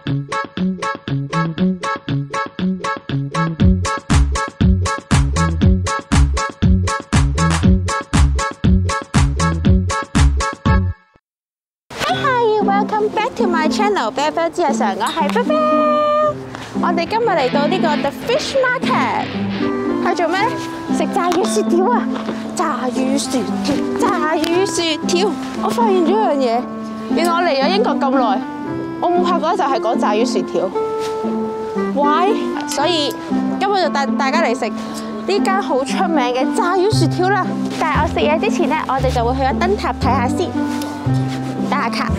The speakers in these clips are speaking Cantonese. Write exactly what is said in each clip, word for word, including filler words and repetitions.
Welcome back to my channel，啤啤之日常，我係啤啤。我哋今日嚟到呢個 The Fish Market， 係做咩？食炸魚薯條啊！炸魚薯條，炸魚薯條。我發現咗一樣嘢，原來我嚟咗英國咁耐，我冇拍過就係講炸魚薯條。Why？ 所以今日就帶大家嚟食呢間好出名嘅炸魚薯條啦。但係我食嘢之前咧，我哋就會去咗燈塔睇下先。打卡。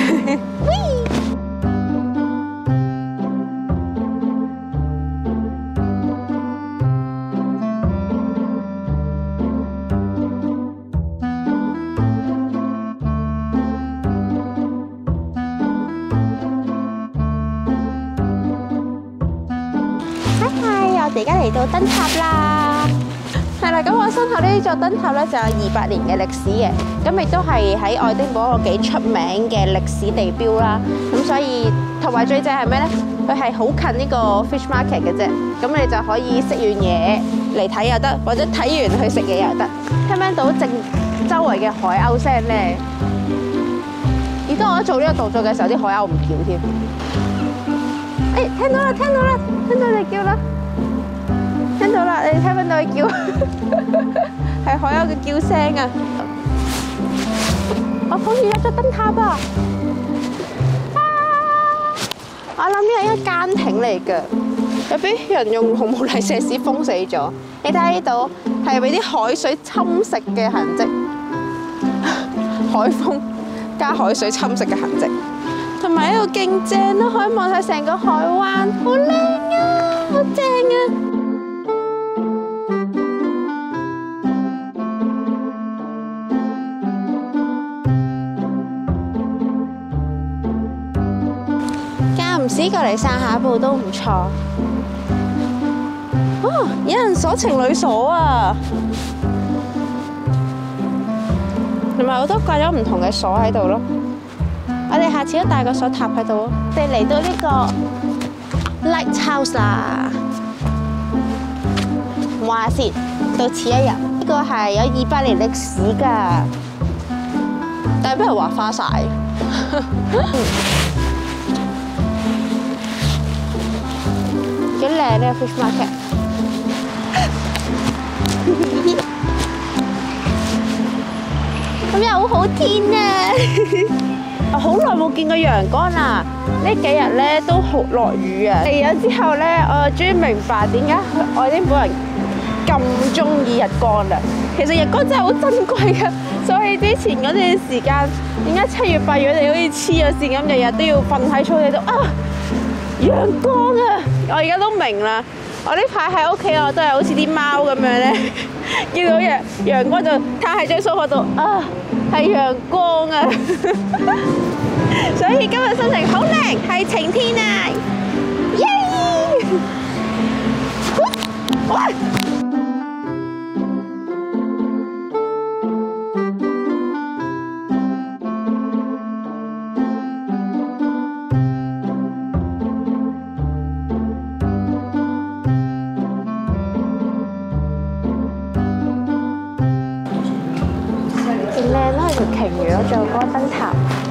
嗨，我哋而家嚟到燈塔啦。係啦，咁我身後呢座燈塔咧就有二百年嘅歷史嘅，咁亦都係喺愛丁堡一個幾出名嘅歷史地標啦。咁所以同埋最正係咩咧？佢係好近呢個 fish market 嘅啫，咁你就可以食完嘢嚟睇又得，或者睇完去食嘢又得。聽唔聽到正周圍嘅海鷗聲咧？而當我做呢個動作嘅時候，啲海鷗唔叫添。誒，聽到啦，聽到啦，聽到你叫啦！聽到啦，你聽唔聽到佢叫？係海鷗嘅叫聲啊！我終於入咗燈塔啊！我諗呢係一間艇嚟㗎，有俾人用紅毛泥石屎封死咗。你睇下呢度係俾啲海水侵蝕嘅痕跡，海風加海水侵蝕嘅痕跡，同埋呢度勁正咯，可以望晒成個海灣，好靚啊，好正啊！唔時過嚟散下步都唔錯。哦，有人鎖情侶鎖啊！同埋好多掛咗唔同嘅鎖喺度咯。我哋下次都帶個鎖塔喺度咯。我哋嚟到呢個 Lighthouse 啦，望下先，到此一遊。呢個係有二百年歷史㗎，但係俾人畫花晒。幾靚呢個 fish market， 咁又好好天啊！我好耐冇見過陽光啦，呢幾日咧都好落雨啊。嚟咗之後咧，我終於明白點解愛丁堡人咁中意日光啦。其實日光真係好珍貴噶，所以之前嗰段時間，點解七月八月我哋好似黐咗線咁，日日都要瞓喺草地度啊！陽光啊！我而家都明啦。我呢排喺屋企，我都係好似啲貓咁樣咧，見到陽陽光就攤喺張梳化度啊，係陽光啊！所以今日心情好靚，係晴天啊！耶！哇！條鯨魚咯，仲有嗰個燈塔。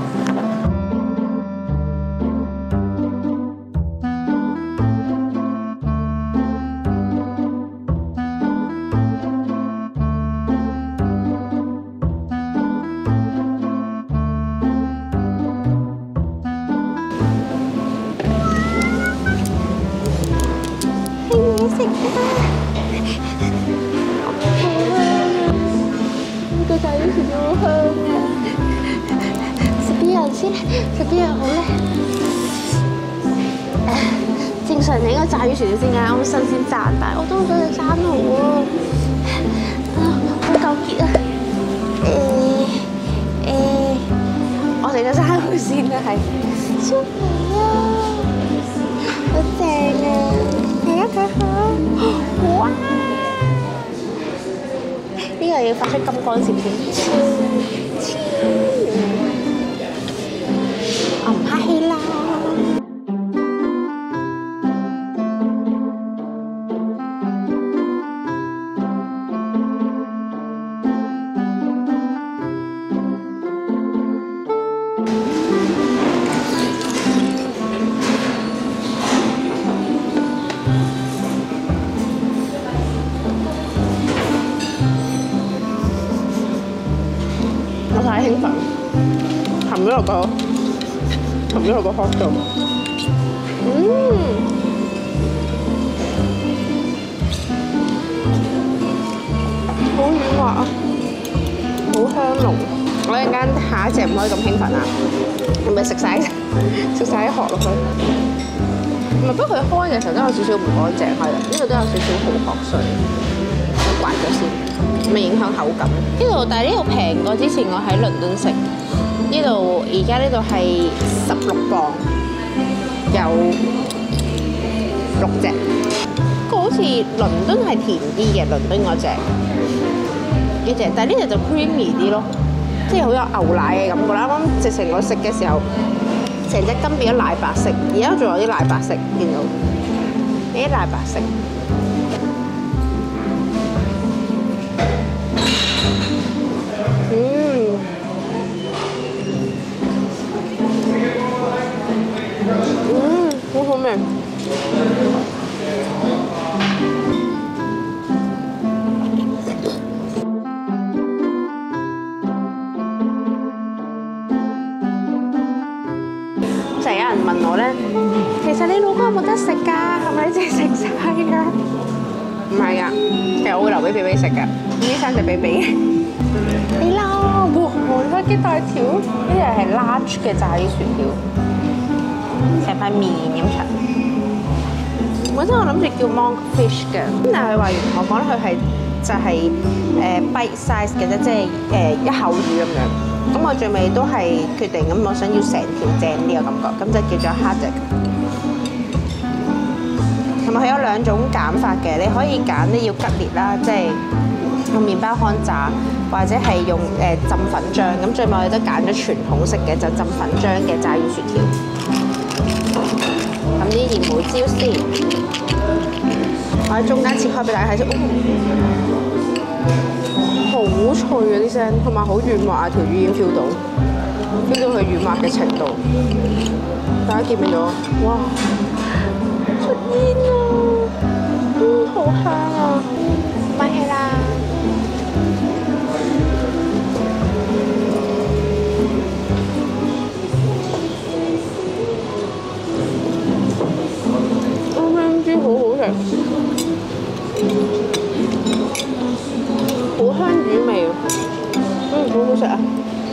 興嘢食啊！個炸魚薯條好香啊！食邊樣先？食邊樣好咧？正常你應該炸魚薯條先㗎，啱新鮮炸，但係我都好想食生蠔喎。啊，好糾結啊！誒誒，我食咗生蠔先啦，係。出嚟啊！好正啊！睇一睇下，哇！呢個要發出金光閃閃，超超，我唔客氣啦〜 落個冚咗落個殼度。嗯，好軟滑啊，好香濃。我一陣間下一隻唔可以咁興奮啊，係咪食晒食晒啲殼落去？唔係，不過佢開嘅時候都有少少唔乾淨，係啦，呢度都有少少蠔殼碎，我刮咗先，咪影響口感。呢度但係呢度平過之前我喺倫敦食，呢度而家呢度係十六磅，有六隻。個好似倫敦係甜啲嘅，倫敦嗰隻呢隻，但係呢隻就 creamy 啲咯。即係好有牛奶嘅感覺啦！啱啱直情我食嘅時候，成隻羹變咗奶白色，而家仲有啲奶白色，見到呢啲奶白色。嗯，嗯，好好味。成日有人問我咧，其實你老公有冇得食㗎？係咪你淨係食晒㗎？唔係啊，其實我會留俾比比食㗎。呢三隻比比，你撈哇！哇！幾大條，呢隻係 large 嘅炸魚薯條，成塊面咁長。本身我諗住叫 monk fish 嘅，咁但係佢話原來我講咧佢係就係誒 bite size 嘅啫，即係誒一口魚咁樣。咁我最尾都係決定咁，我想要成條正呢個感覺，咁就叫做 haddock。同埋佢有兩種揀法嘅，你可以揀咧要吉列啦，即係用麵包糠炸，或者係用誒浸粉漿。咁最尾我哋都揀咗傳統式嘅，就浸粉漿嘅炸魚薯條。咁啲鹽胡椒先，我喺中間切開俾大家睇先。好脆啊啲聲，同埋好軟滑啊，條魚已經 feel 到 ，feel 到佢軟滑嘅程度。大家見唔見到？哇！出煙啊！嗯，好香啊！買起啦！我香啲好好食。好香魚味，嗯，好好食啊！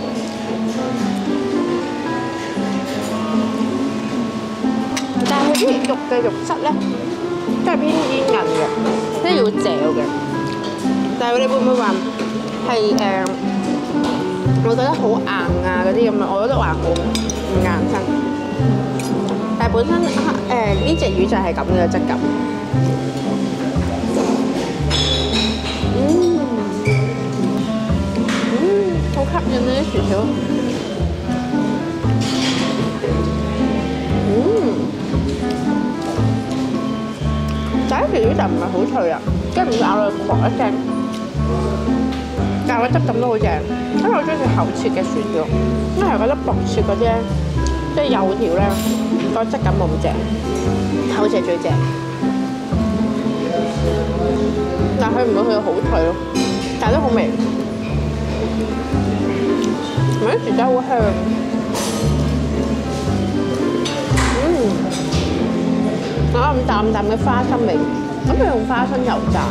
但係佢啲肉嘅肉質咧，都係偏煙韌嘅，即係要嚼嘅。但係你會唔會話係誒？我覺得好硬啊嗰啲咁樣，我覺得話好唔硬身。但係本身誒呢隻魚就係咁嘅質感。好吸引啊啲薯條，嗯，但係啲薯條就唔係好脆啊，跟住咬落去狂一聲，但係個質感都好正，因為我中意食厚切嘅薯條，因為我覺得薄切嗰啲咧，即係幼條咧，個質感冇咁正，厚切最正，但係佢唔會去到好脆咯，但係都好味。同埋啲薯仔好香，嗯，有咁淡淡嘅花生味，咁佢用花生油炸，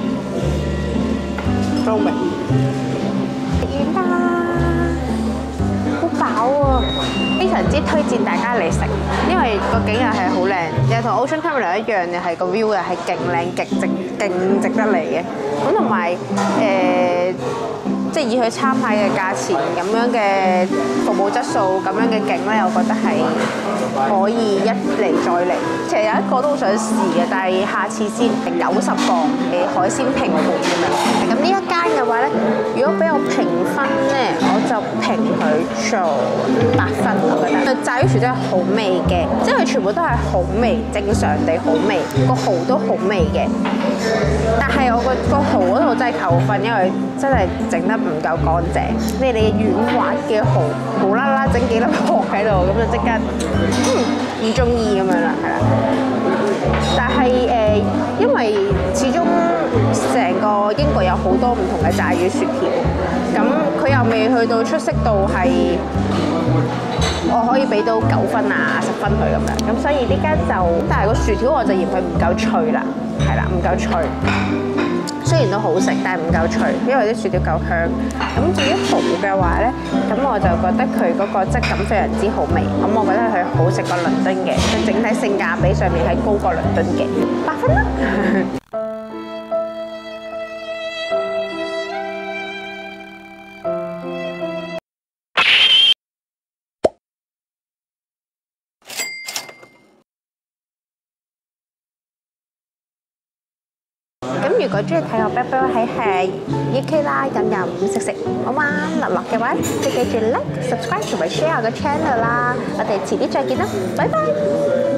好味。見啦，好飽啊！非常之推薦大家嚟食，因為個景又係好靚，又同 Ocean Terminal 一樣，又係個 view 又係勁靚、極值、勁值得嚟嘅。咁同埋誒。即係以佢參考嘅價錢咁樣嘅服務質素咁樣嘅景咧，我覺得係可以一嚟再嚟。其實有一個都好想試嘅，但係下次先。九十磅嘅海鮮拼盤咁樣。咁呢一間嘅話咧，如果俾我評分咧，我就評佢做八分，我覺得。炸魚薯真係好味嘅，即係佢全部都係好味，正常地好味，個蠔都好味嘅。但係我個個蠔嗰度真係扣分，因為真係整得唔夠乾淨，你哋軟滑嘅蠔無啦啦整幾粒殼喺度，咁就即刻嗯唔中意咁樣啦，係啦。但係誒、呃，因為始終成個英國有好多唔同嘅炸魚薯條，咁佢又未去到出色到係我可以俾到九分啊十分佢咁樣，咁所以呢間就，但係個薯條我就嫌佢唔夠脆啦，係啦，唔夠脆。雖然都好食，但係唔夠脆，因為啲薯條夠香。咁至於蠔嘅話咧，咁我就覺得佢嗰個質感非常之好味。咁我覺得佢好食過倫敦嘅，佢整體性價比上面係高過倫敦嘅，八分啦。咁如果中意睇我 Bad Boy 喺係 U K 啦，飲飲食食玩玩樂樂嘅話，記記住 like、subscribe 同埋 share 我個 channel 啦。我哋遲啲再見啦，拜拜。